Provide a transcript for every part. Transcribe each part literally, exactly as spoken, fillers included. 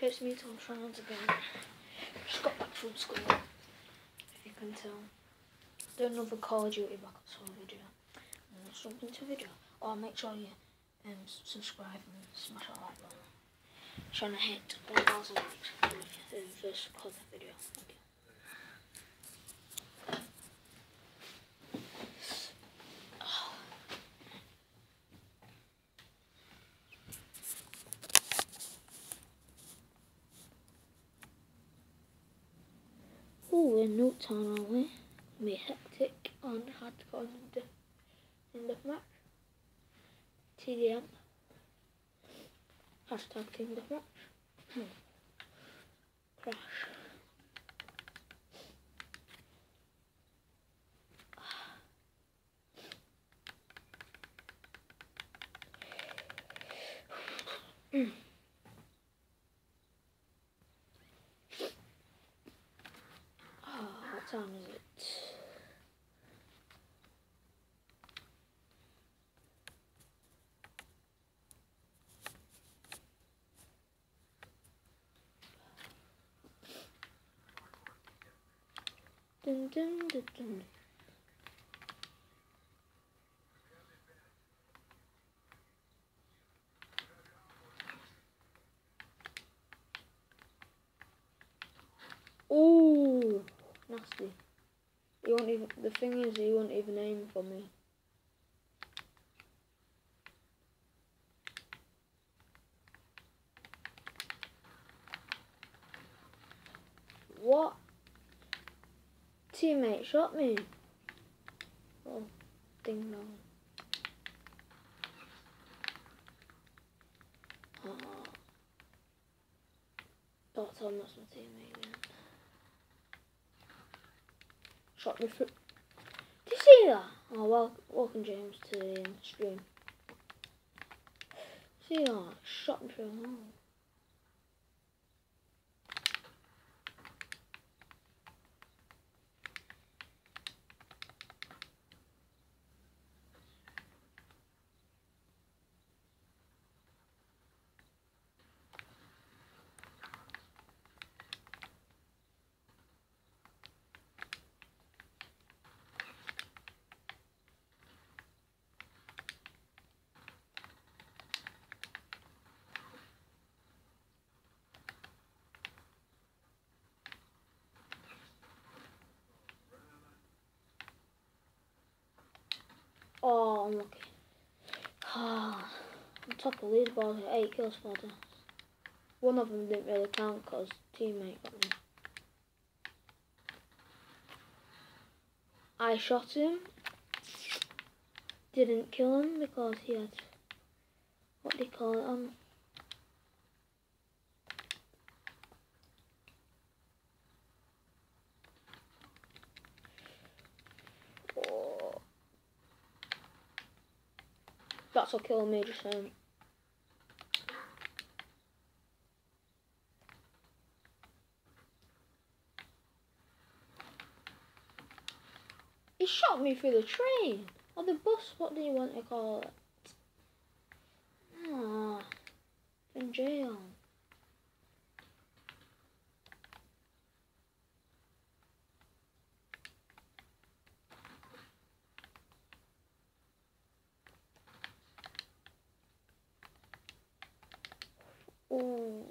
It's me, Tom Shines again. Just got back from school, if you can tell. Do another Call of Duty Black Ops four video. And let's jump into video. Oh, make sure you um, subscribe and smash that like button. Trying to hit one thousand likes for the first Call of video. Okay. Oh, we're in Newtown, aren't we? We're hectic and hard to go in the, in the match. T D M. Hashtag Team Deathmatch. Hmm. Crash. Mm. Oh, what time is it? Dun, dun, dun, dun. Ooh, nasty. He won't even. The thing is, he won't even aim for me. What? Teammate shot me. Oh, ding dong. Oh. Don't tell him that's my teammate again. Shot me through. Did you see that? Oh, well, welcome James to the um, stream. See that? Shot me through the hole. Oh, unlucky. Ah, I'm top of the leaderboard with eight kills for this. One of them didn't really count because teammate got me. I shot him. Didn't kill him because he had, what do you call it, um, oh. That's what killed me just saying. He shot me through the train or the bus. What do you want to call it? Ah, in jail. Ooh.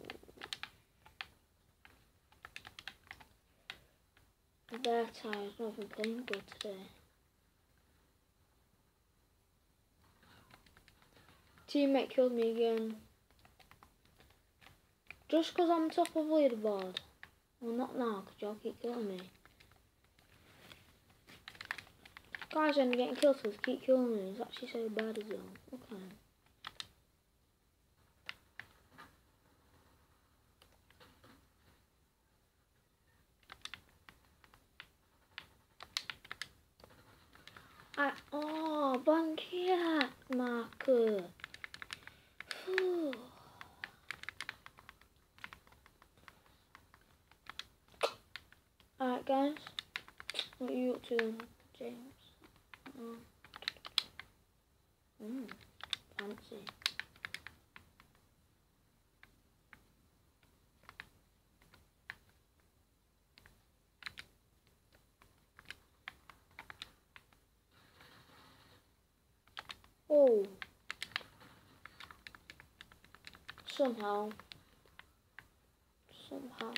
They're tired. Not been playing good today. Teammate killed me again. Just because I'm top of leaderboard. Well, not now, because y'all keep killing me. Guys end up getting killed, so keep killing me. It's actually so bad as well. Okay. I, oh, Bankiat marker. Whew. Alright guys, what are you up to then, James? Oh. Mm, fancy. Oh. Somehow. Somehow.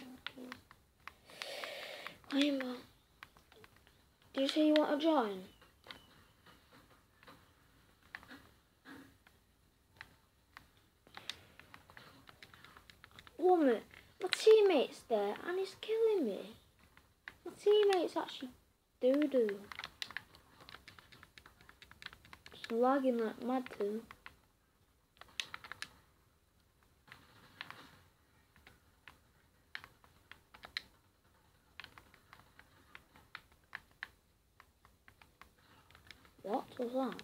I'm. Uh, did you say you want to join? Woman, my teammate's there and he's killing me. My teammate's actually doo-doo. It's lagging like mad too. What was that?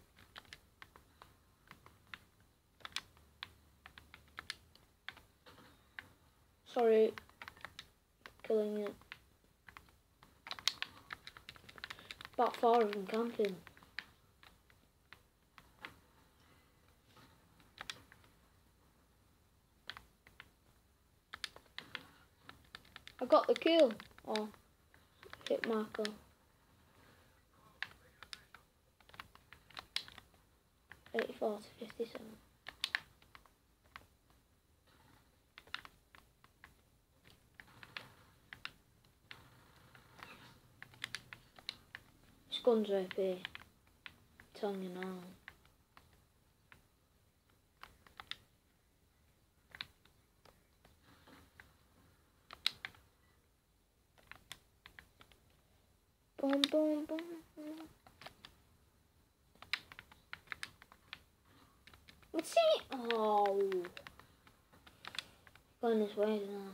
Sorry, killing it. About four of them camping. I got the kill. Oh, hit marker. eighty-four to fifty-seven. This gun's O P. I'm telling you now. Boom, boom, boom, boom. Let's see. Oh, going this way now.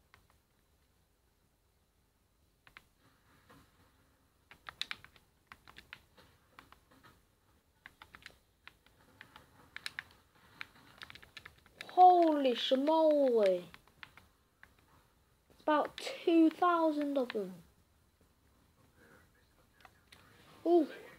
Holy schmoly! It's about two thousand of them. Oh.